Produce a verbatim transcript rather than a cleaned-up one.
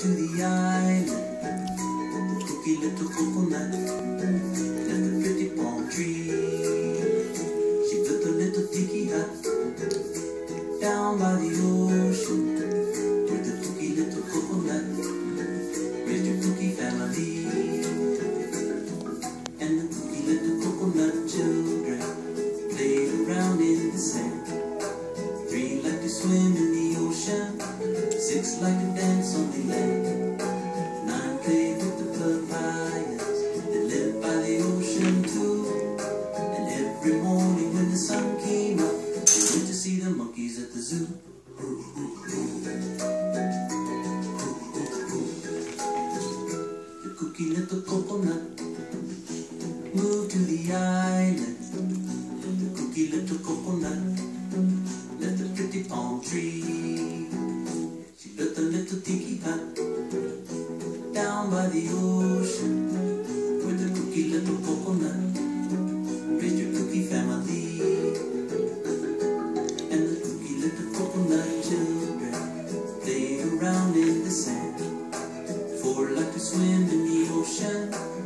to the island. The cookie little coconut left a pretty palm tree. She built a little tiki hut down by the ocean, where the cookie little coconut raised her cookie family. And the cookie little coconut children played around in the sand. Three like to swim in the ocean, six like to dance on the land. Nine played with the papayas that lived by the ocean too. And every morning when the sun came up, they went to see the monkeys at the zoo. The cookie little coconut moved to the island. The cookie little coconut left a pretty palm tree. She built a little tiki hut down by the ocean, where the cookie little coconut raised her cookie family. And the cookie little coconut children played around in the sand. Four like to swim in the ocean,